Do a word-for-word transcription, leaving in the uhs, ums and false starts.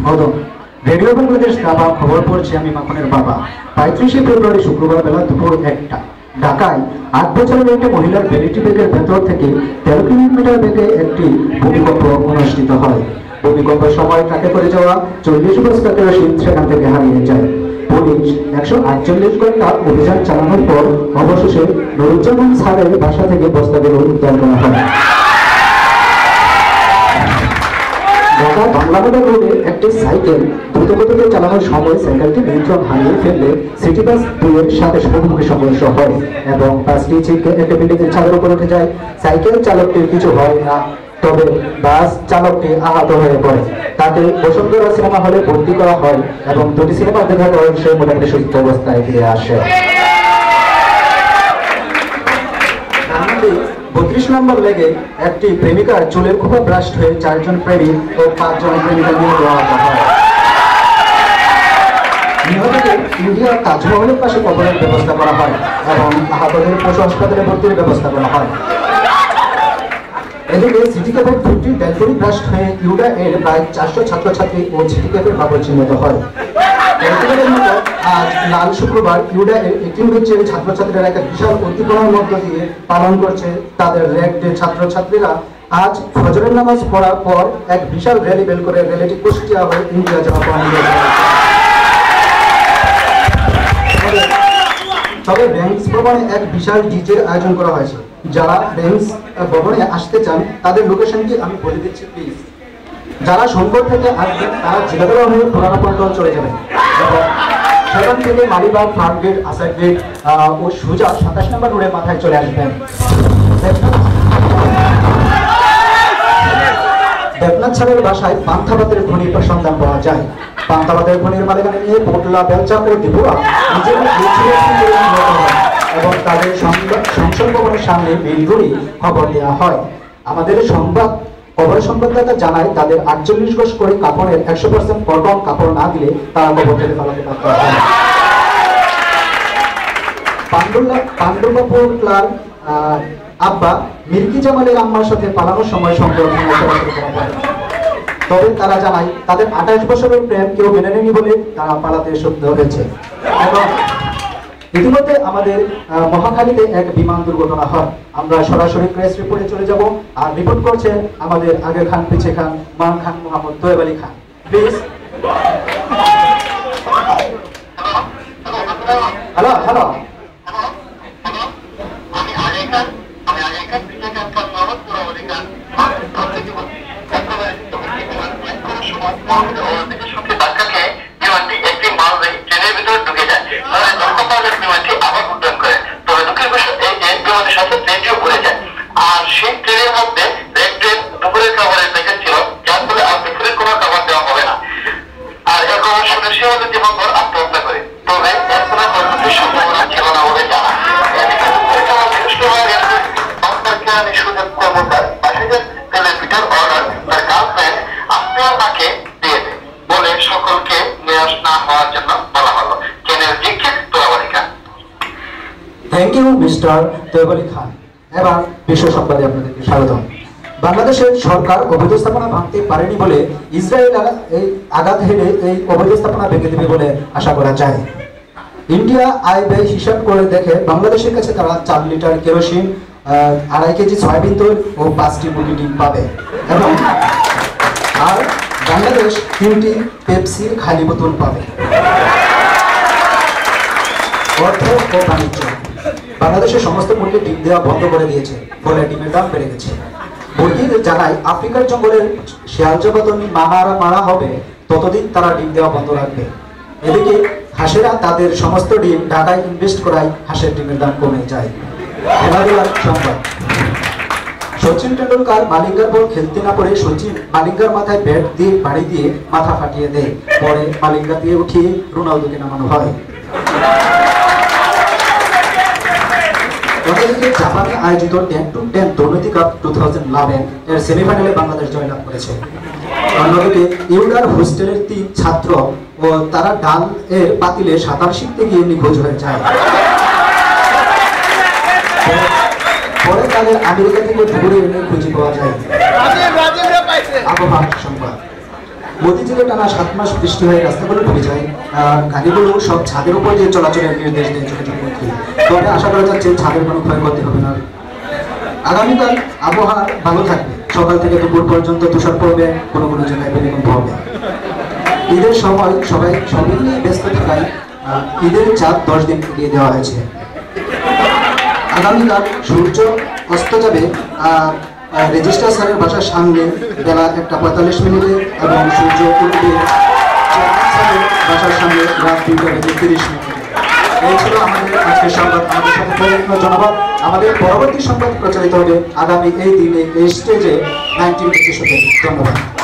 অদম। রেডিও বাংলাদেশ দাবা খবর পড়ছি আমি মাখনের বাবা। পঁয়ত্রিশে ফেব্রুয়ারি শুক্রবার বেলা দুপুর একটা ঢাকায় আট বছরের একটি মহিলার ভ্যানিটি ব্যাগের ভেতর থেকে তেরো কিলোমিটার বেগে একটি ভূমিকম্প অনুষ্ঠিত হয়। ভূমিকম্পের সময় ট্রাকে করে যাওয়া চল্লিশ বস্তা কেরোসিন সেখান থেকে হারিয়ে যায়। পুলিশ একশো আটচল্লিশ ঘন্টা অভিযান চালানোর পর অবশেষে নুরুজ্জামান স্যারের বাসা থেকে বস্তাগুলো উদ্ধার করা হয়। ঢাকা বাংলাবাজার রোডে একটি সাইকেল দ্রুতগতিতে চালানোর সময় সাইকেলটি নিয়ন্ত্রণ হারিয়ে ফেললে সিটি বাস দুইয়ের সাথে মুখোমুখি সংঘর্ষ হয় এবং বাসটি ছিটকে একটি বিল্ডিংয়ের ছাদের উপর উঠে যায়। সাইকেল চালকটির কিছু হয় না, তবে বাস চালকটি আহত হয়ে পড়ে। তাকে বসুন্ধরা সিনেমা হলে ভর্তি করা হয় এবং দুটি সিনেমা দেখার পর সে মোটামুটি সুস্থ অবস্থায় ফিরে আসে। বত্রিশ নম্বর লেগে একটি প্রেমিকার চুলের খোপা ব্রাস্ট হয়ে চারজন প্রেমিক ও পাঁচজন প্রেমিকা নিয়ে দেওয়া হয়। নিহতদের ইন্ডিয়ার তাজমহলের পাশে কবরের ব্যবস্থা করা হয় এবং আহতদের পশু হাসপাতালে ভর্তির ব্যবস্থা করা হয়। এদিকে সিটি ক্যাফের দুটি ব্যালকনি ব্রাস্ট হয়ে ইউডা এর প্রায় চারশো ছাত্রছাত্রী ও সিটি ক্যাফের বাবর চিহ্নিত হয়। আজ লাল শুক্রবার ইউডা এর এটিন বেঞ্চের ছাত্রছাত্রীরা একটা বিশাল উদ্দীপনার মধ্য দিয়ে পালন করছে তাদের র্যাক ডে। ছাত্রছাত্রীরা আজ ফজরের নামাজ পড়ার পর এক বিশাল র্যালি বের করে র্যালিটি কুষ্টিয়া হয়ে ইন্ডিয়া যাওয়া পালন করেছে। তবে ব্যাংকস ভবনে এক বিশাল ডিজের আয়োজন করা হয়েছে। যারা ব্যাংকস ভবনে আসতে চান তাদের লোকেশনটি আমি বলে দিচ্ছি প্লিজ। যারা শঙ্কর থেকে আসবেন তারা জিগাতলা হয়ে পুরানো পল্টন চলে যাবেন এবং সেখান থেকে মালিবাগ, ফার্ম গেট, আসার গেট ও সুজা সাতাশ নম্বর রোডের মাথায় চলে আসবেন। দেবনাথ স্যারের বাসায় পান্থাবাতের খনির সন্ধান পাওয়া যায়। পান্থাবাতের খনির মালিকানা নিয়ে পোটলা, বেলচা ও ত্রিপুরা নিজেরা এবং তাদের সংসদ ভবনের সামনে মিলগুলি খবর দেওয়া হয়। আমাদের সংবাদ খবর সংবাদদাতা জানায় তাদের আটচল্লিশ গজ করে কাপড়ের একশো পার্সেন্ট কটন কাপড় না দিলে তারা খবর থেকে পালাতে বাধ্য হয়। পান্ডুবাপুর ক্লার আব্বা মির্কি জামালের আম্মার সাথে পালানোর সময় সংকট, তবে তারা জানায় তাদের আঠাশ বছরের প্রেম কেউ মেনে নেয়নি বলে তারা পালাতে বাধ্য হয়েছে। এবং ইতিমধ্যে আমাদের মহাখালীতে এক বিমান দুর্ঘটনা হয়। আমরা সরাসরি প্রেস রিপোর্টে চলে যাব আর রিপোর্ট করছেন আমাদের আগে খান পিছে খান মান Khan Mohammad Toyeb Ali Khan. Please. Hello hello thank you mister Toyeb Ali Khan. এবার বিশ্ব সংবাদে আপনাদেরকে স্বাগতম। বাংলাদেশের সরকার অবৈধ স্থাপনা ভাঙতে পারেনি বলে ইসরায়েল এই আঘাত হেরে এই অবৈধ স্থাপনা ভেঙে দেবে বলে আশা করা যায়। ইন্ডিয়া আয় ব্যয় হিসাব করে দেখে বাংলাদেশের কাছে তারা চার লিটার কেরোসিন, আড়াই কেজি সয়াবিন তেল ও পাঁচটি মুরগি ডিম পাবে এবং আর বাংলাদেশ তিনটি পেপসির খালি বোতল পাবে। অর্থ ও বাণিজ্য বাংলাদেশের সমস্ত মুরগি ডিম দেওয়া বন্ধ করে দিয়েছে, ফলে ডিমের দাম বেড়ে গেছে। মুরগির জানায় আফ্রিকার জঙ্গলের শেয়াল যতদিন মারা মারা হবে ততদিন তারা ডিম দেওয়া বন্ধ রাখবে। এদিকে হাঁসেরা তাদের সমস্ত ডিম ঢাকায় ইনভেস্ট করায় হাঁসের ডিমের দাম কমে যায়। খেলাধুলার সংবাদ। সচিন টেন্ডুলকার মালিঙ্গার বল খেলতে না পারে সচিন মালিঙ্গার মাথায় ব্যাট দিয়ে বাড়ি দিয়ে মাথা ফাটিয়ে দেয়। পরে মালিঙ্গা দিয়ে উঠিয়ে রোনালদোকে নামানো হয়। জাপানে আয়োজিত টেন টু টেন দুর্নীতি কাপ টু থাউজেন্ড ইলেভেন এর সেমিফাইনালে বাংলাদেশ জয়লাভ করেছে। অন্যদিকে ইউডার হোস্টেলের তিন ছাত্র ও তারা ডাল এর পাতিলে সাঁতার শিখতে গিয়ে নিখোঁজ হয়ে যায়। পরে তাদের আমেরিকা থেকে ধরে এনে খুঁজে পাওয়া যায়। আবহাওয়া সংবাদ। মতিঝিলে টানা সাত মাস বৃষ্টি হয়ে রাস্তাগুলো ডুবে যায়, গাড়িগুলো সব ছাদের উপর দিয়ে চলাচলের নির্দেশ দেয় যোগাযোগ মন্ত্রী। তবে আশা করা যাচ্ছে ছাদের কোনো ক্ষয়ক্ষতি হবে না। আগামীকাল আবহাওয়া ভালো থাকবে, সকাল থেকে দুপুর পর্যন্ত তুষার পড়বে, কোনো কোনো জায়গায় ভূমিকম্প হবে। ঈদের সময় সবাই সবাই নিয়ে ব্যস্ত থাকায় ঈদের চাঁদ দশ দিন এগিয়ে দেওয়া হয়েছে। আগামীকাল সূর্য অস্ত যাবে রেজিস্ট্রার স্যারের বাসার সামনে বেলা একটা পঁয়তাল্লিশ মিনিটে এবং সূর্য উঠবে স্যারের বাসার সামনে রাত দুইটা বেজে তিরিশ মিনিটে। এই ছিল আমাদের আজকের সংবাদ। আমাদের সাথে জনপদ আমাদের পরবর্তী সংবাদ প্রচারিত হবে আগামী এই দিনে এই স্টেজে নাইনটিন ধন্যবাদ।